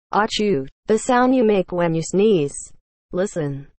Achoo, the sound you make when you sneeze. Listen.